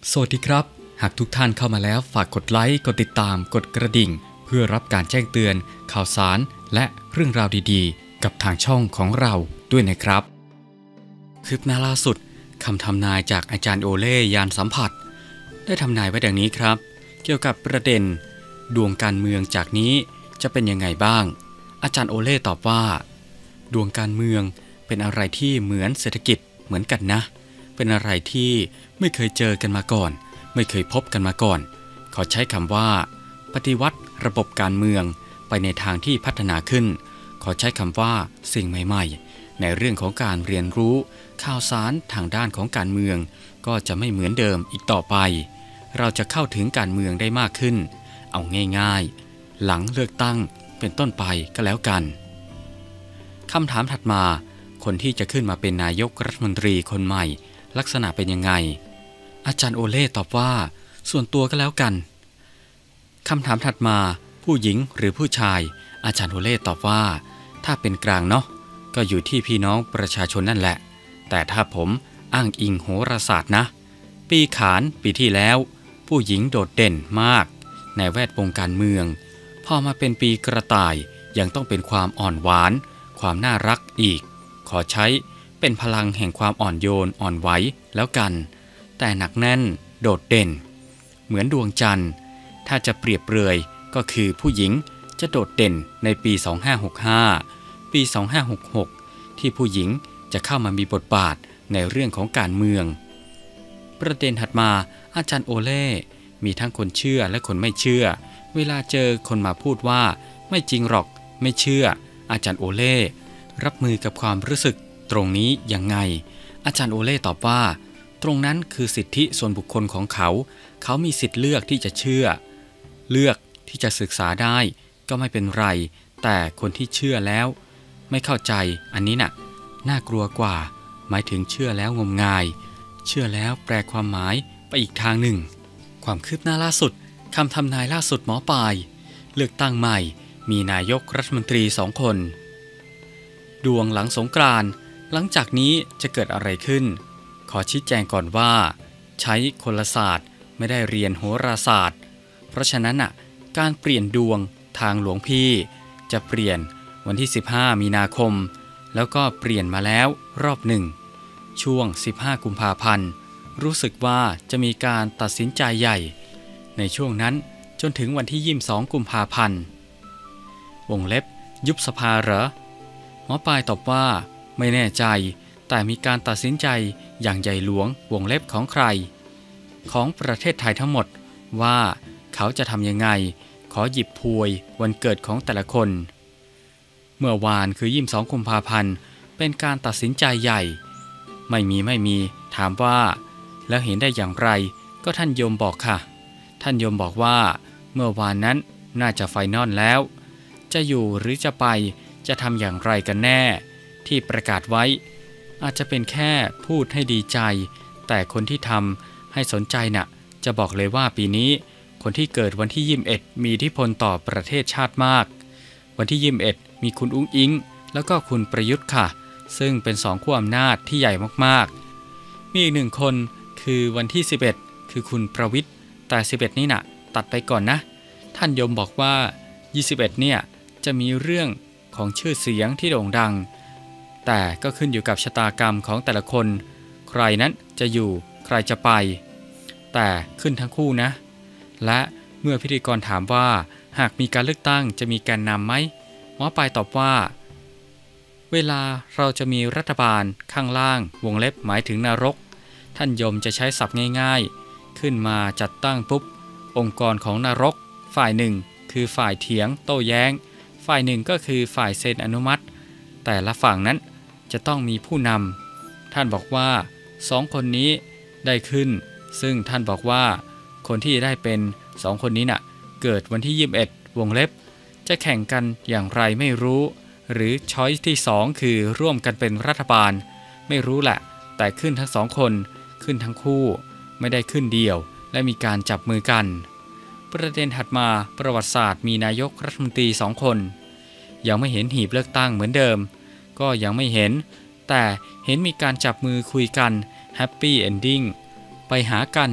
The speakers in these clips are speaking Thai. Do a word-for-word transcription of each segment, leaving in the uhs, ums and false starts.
สวัสดีครับหากทุกท่านเข้ามาแล้วฝากกดไลค์กดติดตามกดกระดิ่งเพื่อรับการแจ้งเตือนข่าวสารและเรื่องราวดีๆกับทางช่องของเราด้วยนะครับคืบหน้าล่าสุดคำทำนายจากอาจารย์โอเล่ยานสัมผัสได้ทำนายไว้ดังนี้ครับเกี่ยวกับประเด็นดวงการเมืองจากนี้จะเป็นยังไงบ้างอาจารย์โอเล่ตอบว่าดวงการเมืองเป็นอะไรที่เหมือนเศรษฐกิจเหมือนกันนะเป็นอะไรที่ไม่เคยเจอกันมาก่อนไม่เคยพบกันมาก่อนขอใช้คำว่าปฏิวัติระบบการเมืองไปในทางที่พัฒนาขึ้นขอใช้คำว่าสิ่งใหม่ๆในเรื่องของการเรียนรู้ข่าวสารทางด้านของการเมืองก็จะไม่เหมือนเดิมอีกต่อไปเราจะเข้าถึงการเมืองได้มากขึ้นเอาง่ายๆหลังเลือกตั้งเป็นต้นไปก็แล้วกันคำถามถัดมาคนที่จะขึ้นมาเป็นนายกรัฐมนตรีคนใหม่ลักษณะเป็นยังไงอาจารย์โอเล่ตอบว่าส่วนตัวก็แล้วกันคำถามถัดมาผู้หญิงหรือผู้ชายอาจารย์โอเล่ตอบว่าถ้าเป็นกลางเนาะก็อยู่ที่พี่น้องประชาชนนั่นแหละแต่ถ้าผมอ้างอิงโหราศาสตร์นะปีขานปีที่แล้วผู้หญิงโดดเด่นมากในแวดวงการเมืองพอมาเป็นปีกระต่ายยังต้องเป็นความอ่อนหวานความน่ารักอีกขอใช้เป็นพลังแห่งความอ่อนโยนอ่อนไหวแล้วกันแต่หนักแน่นโดดเด่นเหมือนดวงจันทร์ถ้าจะเปรียบเปรยก็คือผู้หญิงจะโดดเด่นในปีสองห้าหกห้าปีสองห้าหกหกที่ผู้หญิงจะเข้ามามีบทบาทในเรื่องของการเมืองประเด็นถัดมาอาจารย์โอเล่มีทั้งคนเชื่อและคนไม่เชื่อเวลาเจอคนมาพูดว่าไม่จริงหรอกไม่เชื่ออาจารย์โอเล่รับมือกับความรู้สึกตรงนี้ยังไงอาจารย์โอเล่ตอบว่าตรงนั้นคือสิทธิส่วนบุคคลของเขาเขามีสิทธิ์เลือกที่จะเชื่อเลือกที่จะศึกษาได้ก็ไม่เป็นไรแต่คนที่เชื่อแล้วไม่เข้าใจอันนี้น่ะน่ากลัวกว่าหมายถึงเชื่อแล้วงมงายเชื่อแล้วแปลความหมายไปอีกทางหนึ่งความคืบหน้าล่าสุดคำทำนายล่าสุดหมอปลายเลือกตั้งใหม่มีนายกรัฐมนตรีสองคนดวงหลังสงกรานต์หลังจากนี้จะเกิดอะไรขึ้นขอชี้แจงก่อนว่าใช้คนละศาสตร์ไม่ได้เรียนโหราศาสตร์เพราะฉะนั้นอ่ะการเปลี่ยนดวงทางหลวงพี่จะเปลี่ยนวันที่สิบห้ามีนาคมแล้วก็เปลี่ยนมาแล้วรอบหนึ่งช่วงสิบห้ากุมภาพันธ์รู้สึกว่าจะมีการตัดสินใจใหญ่ในช่วงนั้นจนถึงวันที่ยี่สิบสองกุมภาพันธ์วงเล็บยุบสภาเหรอหมอปลายตอบว่าไม่แน่ใจแต่มีการตัดสินใจอย่างใหญ่หลวงวงเล็บของใครของประเทศไทยทั้งหมดว่าเขาจะทำยังไงขอหยิบพวยวันเกิดของแต่ละคนเมื่อวานคือยี่สิบสองกุมภาพันธ์เป็นการตัดสินใจใหญ่ไม่มีไม่มีถามว่าแล้วเห็นได้อย่างไรก็ท่านโยมบอกค่ะท่านโยมบอกว่าเมื่อวานนั้นน่าจะไฟนอลแล้วจะอยู่หรือจะไปจะทำอย่างไรกันแน่ที่ประกาศไว้อาจจะเป็นแค่พูดให้ดีใจแต่คนที่ทำให้สนใจน่ะจะบอกเลยว่าปีนี้คนที่เกิดวันที่ยี่สิบเอ็ดมีอิทธิพลต่อประเทศชาติมากวันที่ยี่สิบเอ็ดมีคุณอุ้งอิงแล้วก็คุณประยุทธ์ค่ะซึ่งเป็นสองขั้วอำนาจที่ใหญ่มากๆมีอีกหนึ่งคนคือวันที่สิบเอ็ดคือคุณประวิตรแต่สิบเอ็ดนี่น่ะตัดไปก่อนนะท่านโยมบอกว่ายี่สิบเอ็ดเนี่ยจะมีเรื่องของชื่อเสียงที่โด่งดังแต่ก็ขึ้นอยู่กับชะตากรรมของแต่ละคนใครนั้นจะอยู่ใครจะไปแต่ขึ้นทั้งคู่นะและเมื่อพิธีกรถามว่าหากมีการเลือกตั้งจะมีแกนนำไหมหมอปลายตอบว่าเวลาเราจะมีรัฐบาลข้างล่างวงเล็บหมายถึงนรกท่านโยมจะใช้ศัพท์ง่ายๆขึ้นมาจัดตั้งปุ๊บองค์กรของนรกฝ่ายหนึ่งคือฝ่ายเถียงโต้แย้งฝ่ายหนึ่งก็คือฝ่ายเซ็นอนุมัติแต่ละฝั่งนั้นจะต้องมีผู้นำท่านบอกว่าสองคนนี้ได้ขึ้นซึ่งท่านบอกว่าคนที่ได้เป็นสองคนนี้น่ะเกิดวันที่ยี่สิบเอ็ดวงเล็บจะแข่งกันอย่างไรไม่รู้หรือช้อยส์ที่สองคือร่วมกันเป็นรัฐบาลไม่รู้แหละแต่ขึ้นทั้งสองคนขึ้นทั้งคู่ไม่ได้ขึ้นเดียวและมีการจับมือกันประเด็นถัดมาประวัติศาสตร์มีนายกรัฐมนตรีสองคนยังไม่เห็นหีบเลือกตั้งเหมือนเดิมก็ยังไม่เห็นแต่เห็นมีการจับมือคุยกันแฮปปี้เอนดิ้งไปหากัน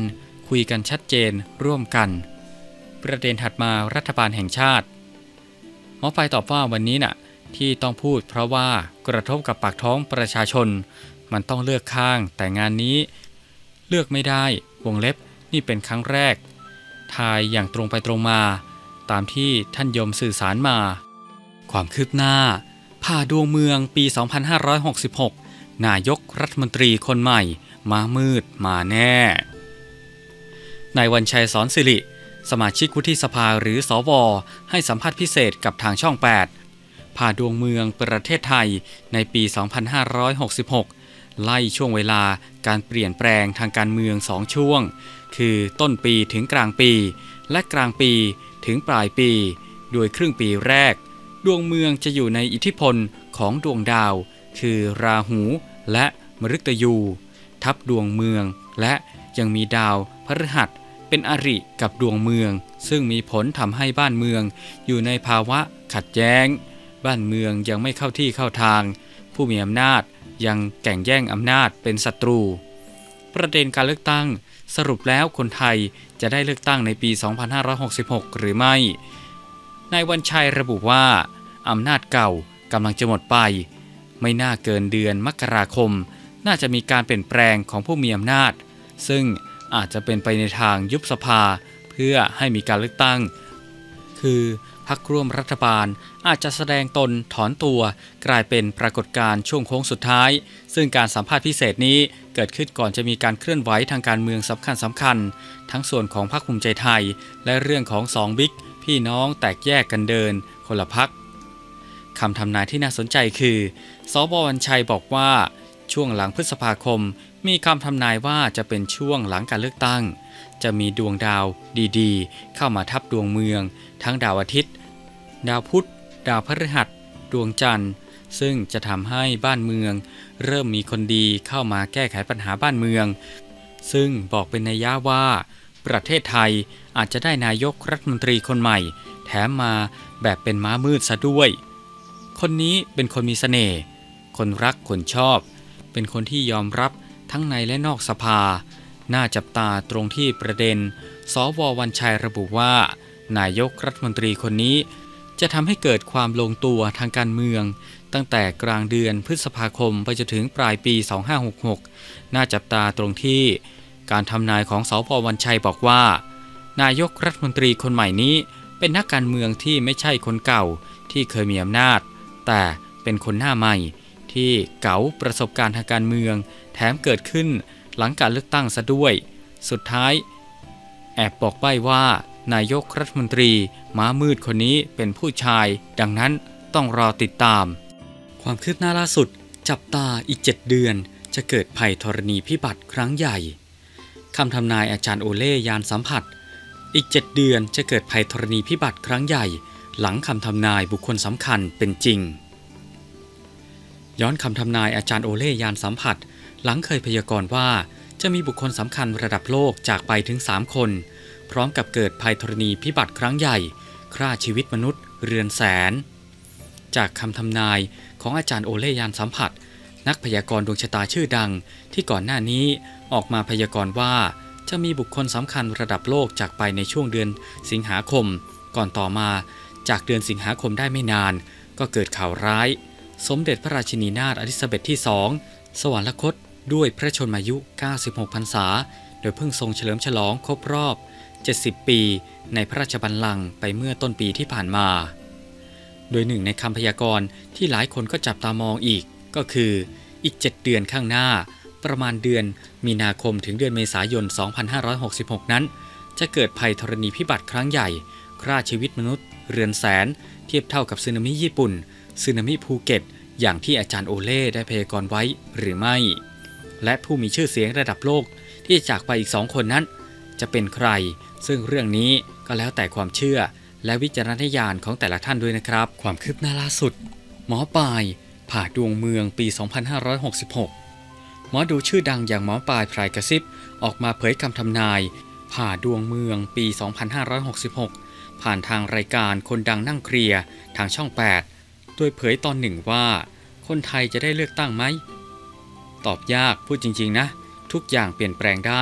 คุยกันชัดเจนร่วมกันประเด็นถัดมารัฐบาลแห่งชาติหมอปลายตอบว่าวันนี้น่ะที่ต้องพูดเพราะว่ากระทบกับปากท้องประชาชนมันต้องเลือกข้างแต่งานนี้เลือกไม่ได้วงเล็บนี่เป็นครั้งแรกทายอย่างตรงไปตรงมาตามที่ท่านยมสื่อสารมาความคืบหน้าผ่าดวงเมืองปี สองพันห้าร้อยหกสิบหก นายกรัฐมนตรีคนใหม่มามืดมาแน่นายวันชัยสอนสิริสมาชิกวุฒิสภาหรือสวให้สัมภาษณ์พิเศษกับทางช่องแปดผ่าดวงเมืองประเทศไทยในปี สองพันห้าร้อยหกสิบหก ไล่ช่วงเวลาการเปลี่ยนแปลงทางการเมืองสองช่วงคือต้นปีถึงกลางปีและกลางปีถึงปลายปีโดยครึ่งปีแรกดวงเมืองจะอยู่ในอิทธิพลของดวงดาวคือราหูและมฤตยูทับดวงเมืองและยังมีดาวพฤหัสเป็นอริกับดวงเมืองซึ่งมีผลทำให้บ้านเมืองอยู่ในภาวะขัดแย้งบ้านเมืองยังไม่เข้าที่เข้าทางผู้มีอำนาจยังแข่งแย่งอำนาจเป็นศัตรูประเด็นการเลือกตั้งสรุปแล้วคนไทยจะได้เลือกตั้งในปี สองพันห้าร้อยหกสิบหก หรือไม่นายวันชัยระบุว่าอำนาจเก่ากำลังจะหมดไปไม่น่าเกินเดือนมกราคมน่าจะมีการเปลี่ยนแปลงของผู้มีอำนาจซึ่งอาจจะเป็นไปในทางยุบสภาเพื่อให้มีการเลือกตั้งคือพรรคร่วมรัฐบาลอาจจะแสดงตนถอนตัวกลายเป็นปรากฏการณ์ช่วงโค้งสุดท้ายซึ่งการสัมภาษณ์พิเศษนี้เกิดขึ้นก่อนจะมีการเคลื่อนไหวทางการเมืองสำคัญสำคัญทั้งส่วนของพรรคภูมิใจไทยและเรื่องของสองบิ๊กพี่น้องแตกแยกกันเดินคนละพรรคคำทำนายที่น่าสนใจคือสว.วันชัยบอกว่าช่วงหลังพฤษภาคมมีคำทำนายว่าจะเป็นช่วงหลังการเลือกตั้งจะมีดวงดาวดีๆเข้ามาทับดวงเมืองทั้งดาวอาทิตย์ดาวพุธดาวพฤหัสดวงจันทร์ซึ่งจะทำให้บ้านเมืองเริ่มมีคนดีเข้ามาแก้ไขปัญหาบ้านเมืองซึ่งบอกเป็นนัยยะว่าประเทศไทยอาจจะได้นายกรัฐมนตรีคนใหม่แถมมาแบบเป็นม้ามืดซะด้วยคนนี้เป็นคนมีเสน่ห์คนรักคนชอบเป็นคนที่ยอมรับทั้งในและนอกสภาน่าจับตาตรงที่ประเด็นสว.วันชัยระบุว่านายกรัฐมนตรีคนนี้จะทำให้เกิดความลงตัวทางการเมืองตั้งแต่กลางเดือนพฤษภาคมไปจนถึงปลายปี สองพันห้าร้อยหกสิบหก น่าจับตาตรงที่การทำนายของสว.วันชัยบอกว่านายกรัฐมนตรีคนใหม่นี้เป็นนักการเมืองที่ไม่ใช่คนเก่าที่เคยมีอำนาจแต่เป็นคนหน้าใหม่ที่เก๋าประสบการณ์ทางการเมืองแถมเกิดขึ้นหลังการเลือกตั้งซะด้วยสุดท้ายแอบบอกใบ้ว่านายกรัฐมนตรีม้ามืดคนนี้เป็นผู้ชายดังนั้นต้องรอติดตามความคืบหน้าล่าสุดจับตาอีกเจ็ดเดือนจะเกิดภัยธรณีพิบัติครั้งใหญ่คำทำนายอาจารย์โอเล่ยานสัมผัสอีกเจ็ดเดือนจะเกิดภัยธรณีพิบัติครั้งใหญ่หลังคำทำนายบุคคลสำคัญเป็นจริงย้อนคำทำนายอาจารย์โอเล่ยานสัมผัสหลังเคยพยากรณ์ว่าจะมีบุคคลสำคัญระดับโลกจากไปถึงสามคนพร้อมกับเกิดภัยธรณีพิบัติครั้งใหญ่ฆ่าชีวิตมนุษย์เรือนแสนจากคำทำนายของอาจารย์โอเล่ยานสัมผัสนักพยากรณ์ดวงชะตาชื่อดังที่ก่อนหน้านี้ออกมาพยากรณ์ว่าจะมีบุคคลสำคัญระดับโลกจากไปในช่วงเดือนสิงหาคมก่อนต่อมาจากเดือนสิงหาคมได้ไม่นานก็เกิดข่าวร้ายสมเด็จพระราชินีนาถอลิซาเบธที่สองสวรรคตด้วยพระชนมายุเก้าสิบหกพรรษาโดยเพิ่งทรงเฉลิมฉลองครบรอบเจ็ดสิบปีในพระราชบัลลังก์ไปเมื่อต้นปีที่ผ่านมาโดยหนึ่งในคำพยากรณ์ที่หลายคนก็จับตามองอีกก็คืออีกเจ็ดเดือนข้างหน้าประมาณเดือนมีนาคมถึงเดือนเมษายน สองพันห้าร้อยหกสิบหก นั้นจะเกิดภัยธรณีพิบัติครั้งใหญ่ฆ่าชีวิตมนุษย์เรือนแสนเทียบเท่ากับสึนามิญี่ปุ่นสึนามิภูเก็ตอย่างที่อาจารย์โอเล่ได้พยากรณ์ไว้หรือไม่และผู้มีชื่อเสียงระดับโลกที่จากไปอีกสองคนนั้นจะเป็นใครซึ่งเรื่องนี้ก็แล้วแต่ความเชื่อและวิจารณญาณของแต่ละท่านด้วยนะครับความคืบหน้าล่าสุดหมอปลายผ่าดวงเมืองปี สองพันห้าร้อยหกสิบหก หมอดูชื่อดังอย่างหมอปลายพรายกระซิบออกมาเผยคำทำนายผ่าดวงเมืองปี สองพันห้าร้อยหกสิบหก ผ่านทางรายการคนดังนั่งเคลียร์ทางช่องแปดโดยเผยตอนหนึ่งว่าคนไทยจะได้เลือกตั้งไหมตอบยากพูดจริงๆนะทุกอย่างเปลี่ยนแปลงได้พ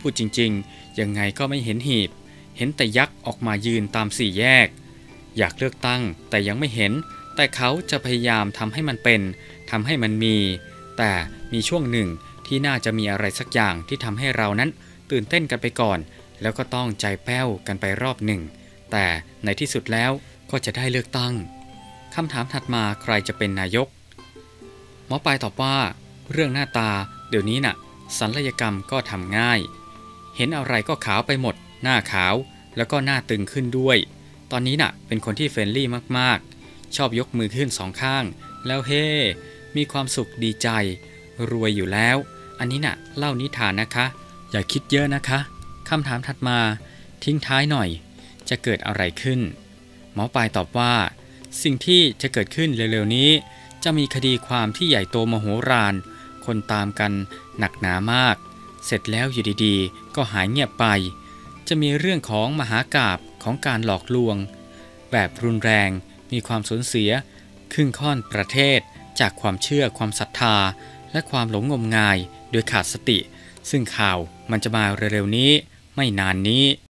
พูดจริงๆยังไงก็ไม่เห็นหีบเห็นแต่ยักษ์ออกมายืนตามสี่แยกอยากเลือกตั้งแต่ยังไม่เห็นแต่เขาจะพยายามทำให้มันเป็นทำให้มันมีแต่มีช่วงหนึ่งที่น่าจะมีอะไรสักอย่างที่ทำให้เรานั้นตื่นเต้นกันไปก่อนแล้วก็ต้องใจแป้วกันไปรอบหนึ่งแต่ในที่สุดแล้วก็จะได้เลือกตั้งคำถามถัดมาใครจะเป็นนายกหมอปลายตอบว่าเรื่องหน้าตาเดี๋ยวนี้น่ะศัลยกรรมก็ทำง่ายเห็นอะไรก็ขาวไปหมดหน้าขาวแล้วก็หน้าตึงขึ้นด้วยตอนนี้น่ะเป็นคนที่เฟรนลี่มากๆชอบยกมือขึ้นสองข้างแล้วเฮ้มีความสุขดีใจรวยอยู่แล้วอันนี้น่ะเล่านิทานนะคะอย่าคิดเยอะนะคะคำถามถัดมาทิ้งท้ายหน่อยจะเกิดอะไรขึ้นหมอปลายตอบว่าสิ่งที่จะเกิดขึ้นเร็วๆนี้จะมีคดีความที่ใหญ่โตมโหฬารคนตามกันหนักหนามากเสร็จแล้วอยู่ดีๆก็หายเงียบไปจะมีเรื่องของมหากาพย์ของการหลอกลวงแบบรุนแรงมีความสูญเสียครึ่งค่อนประเทศจากความเชื่อความศรัทธาและความหลงงมงายโดยขาดสติซึ่งข่าวมันจะมาเร็วๆนี้ไม่นานนี้